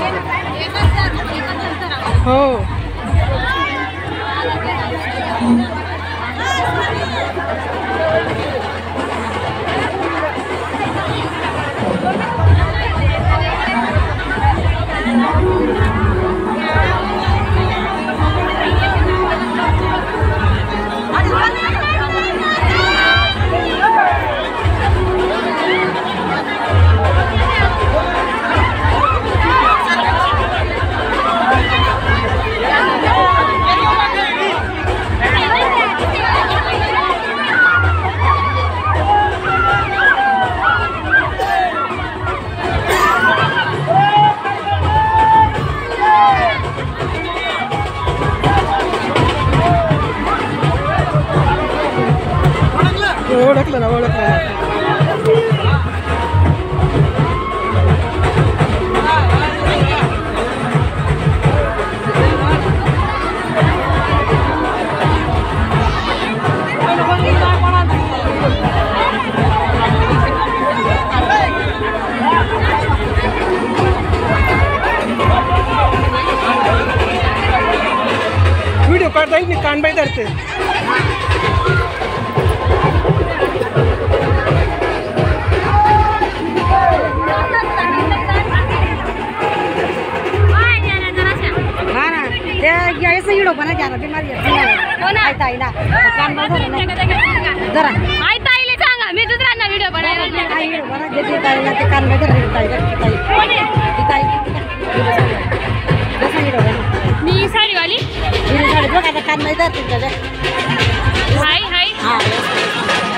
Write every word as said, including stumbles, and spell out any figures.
हो ओळखलं ना ओळखलं ना व्हिडिओ काढता येईल मी कानबाई धरते ऐसा हीरो बना जाना बीमारी है ना आयता आईला कान बंद जरा आयता आईले सांगा मी दुसऱ्यांना व्हिडिओ बनायला आई व्हिडिओ बना देते ताईला ते कान बंद रे ताई ताई ताई जसा हीरो बना मी साडी वाली हीरो साडी बघा आता कान बंद करते हाय हाय हां